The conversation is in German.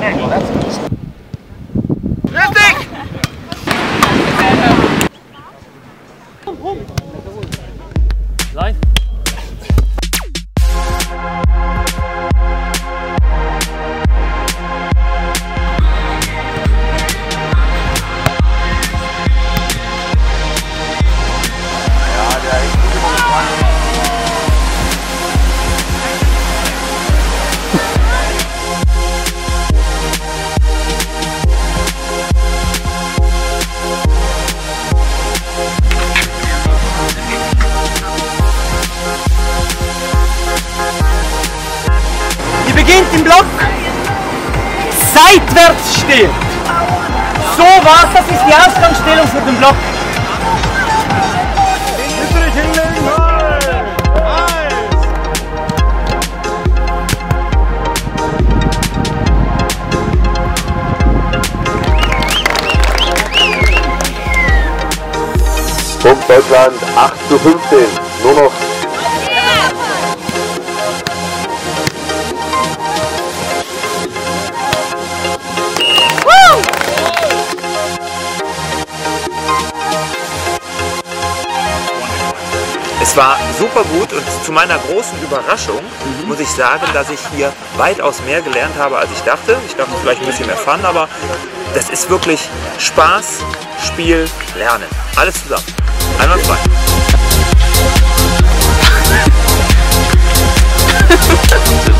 Richtig! Line. Beginnt im Block seitwärts steht. So war's, das ist die Ausgangsstellung für den Block. Punkt Deutschland 8:15. Nur noch. Es war super gut und zu meiner großen Überraschung muss ich sagen, dass ich hier weitaus mehr gelernt habe, als ich dachte. Ich dachte vielleicht ein bisschen mehr Fun, aber das ist wirklich Spaß, Spiel, Lernen. Alles zusammen. Einwandfrei.